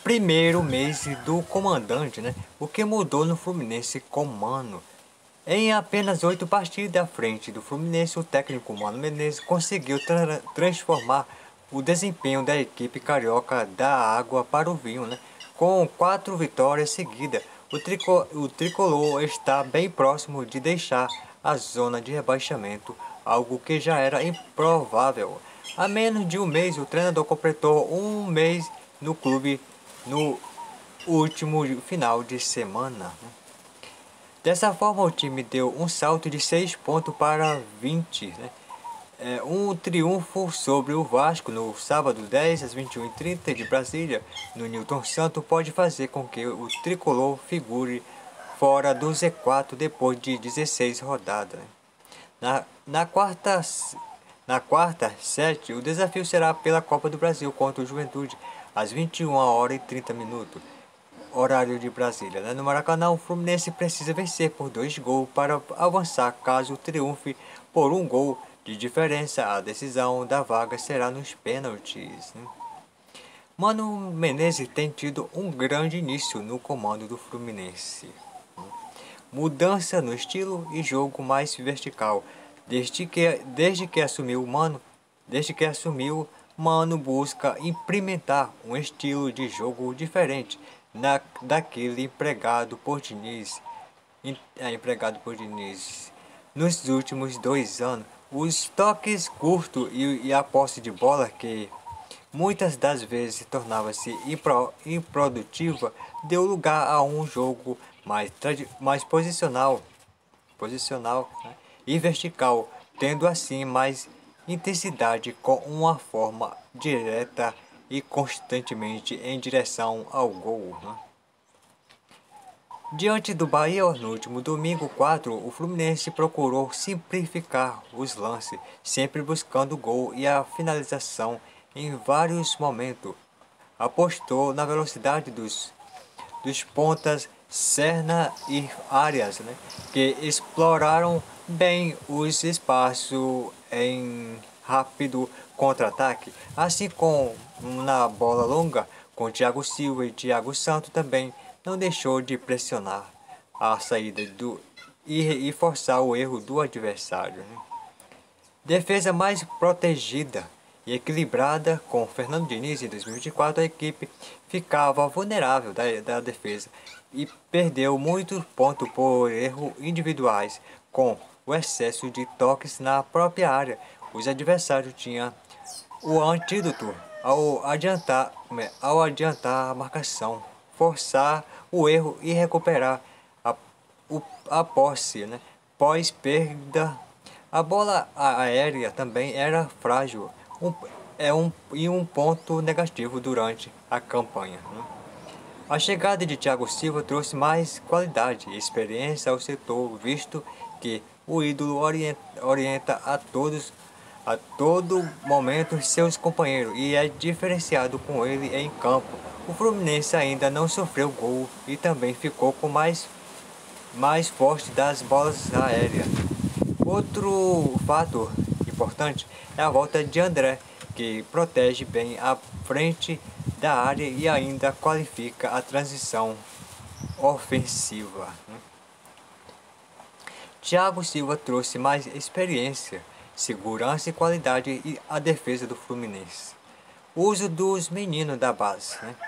primeiro mês do comandante, né? O que mudou no Fluminense com Mano? Em apenas 8 partidas à frente do Fluminense, o técnico Mano Menezes conseguiu transformar o desempenho da equipe carioca da água para o vinho, né? Com 4 vitórias seguidas, o tricolor está bem próximo de deixar a zona de rebaixamento, algo que já era improvável. Há menos de um mês, o treinador completou um mês no clube no último final de semana. Dessa forma, o time deu um salto de 6 pontos para 20, né? Um triunfo sobre o Vasco no sábado 10 às 21h30 de Brasília, no Newton Santos, pode fazer com que o tricolor figure fora do Z4 depois de 16 rodadas. Na quarta, 7, o desafio será pela Copa do Brasil contra o Juventude, às 21h30, horário de Brasília. No Maracanã, o Fluminense precisa vencer por 2 gols para avançar. Caso triunfe por 1 gol de diferença, a decisão da vaga será nos pênaltis. Mano Menezes tem tido um grande início no comando do Fluminense. Mudança no estilo e jogo mais vertical. Desde que assumiu, Mano busca implementar um estilo de jogo diferente daquele empregado por Diniz. Nos últimos 2 anos, os toques curtos e a posse de bola, que muitas das vezes tornava-se improdutiva, deu lugar a um jogo mais posicional, né, e vertical, tendo assim mais intensidade com uma forma direta e constantemente em direção ao gol. Né? Diante do Bahia, no último domingo 4, o Fluminense procurou simplificar os lances, sempre buscando o gol e a finalização em vários momentos. Apostou na velocidade dos pontas Serna e Arias, né, que exploraram bem os espaços em rápido contra-ataque, assim como na bola longa com Thiago Silva e Thiago Santos também não deixou de pressionar a saída e forçar o erro do adversário. Né? Defesa mais protegida e equilibrada com Fernando Diniz em 2024, a equipe ficava vulnerável da defesa e perdeu muitos pontos por erros individuais, com o excesso de toques na própria área. Os adversários tinham o antídoto ao adiantar a marcação, forçar o erro e recuperar a posse, né? Pós perda, a bola aérea também era frágil, um ponto negativo durante a campanha. Né? A chegada de Thiago Silva trouxe mais qualidade e experiência ao setor, visto que o ídolo orienta a todo momento seus companheiros e é diferenciado com ele em campo. O Fluminense ainda não sofreu gol e também ficou com mais forte das bolas aéreas. Outro fator importante é a volta de André, que protege bem a frente da área e ainda qualifica a transição ofensiva. Thiago Silva trouxe mais experiência, segurança e qualidade à defesa do Fluminense. Uso dos meninos da base. Né?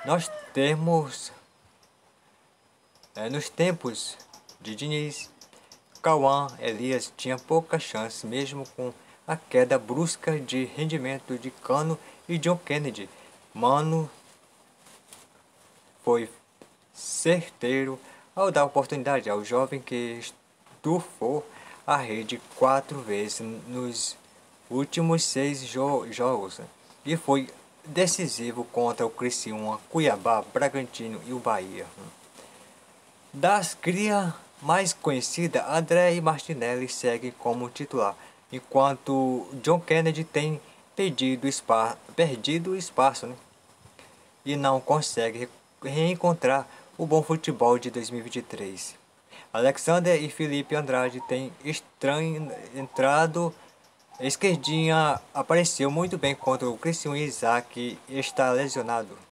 Nos tempos de Diniz, Cauã Elias tinha pouca chance, mesmo com a queda brusca de rendimento de Cano e John Kennedy. Mano foi certeiro ao dar oportunidade ao jovem que estufou a rede 4 vezes nos últimos 6 jogos, né? E foi decisivo contra o Criciúma, Cuiabá, Bragantino e o Bahia. Das cria mais conhecida, André e Martinelli seguem como titular, enquanto John Kennedy tem perdido espaço, né? E não consegue reencontrar o bom futebol de 2023. Alexander e Felipe Andrade têm entrado. Esquerdinha apareceu muito bem contra o Criciúma e Isaac está lesionado.